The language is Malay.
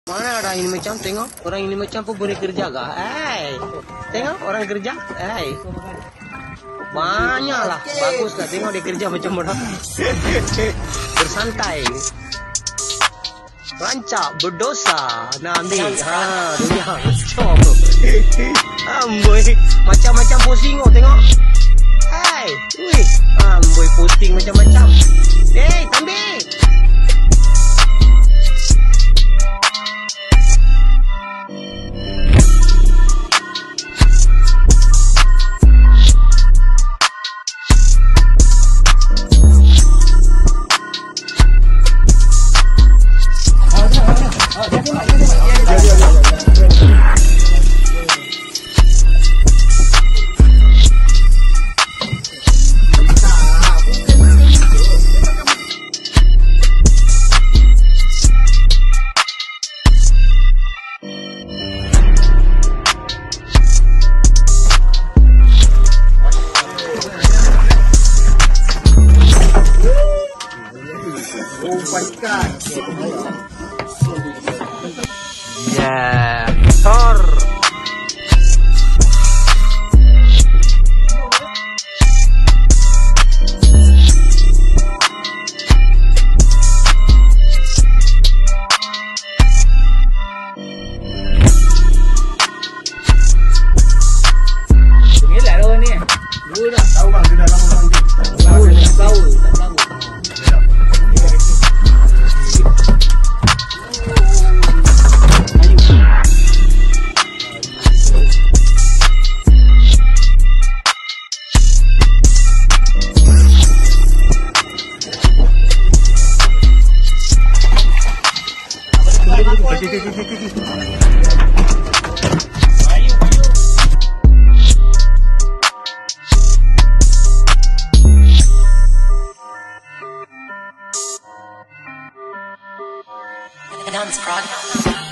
Mana orang ini macam, tengok orang ini macam pun boleh kerja kah? Tengok orang kerja, banyak lah, bagus lah. Tengok dia kerja macam orang bersantai, rancak, berdosa, nanti, dunia, amboi, macam-macam posting oh, tengok, amboi posting macam-macam, Tambi. Oh my god. Yeah, Thor. Ini lah lawan ni. Dua dah. Tahu bang, dia dah lama bang. Tahu, tak tahu, tak tahu. Dance product.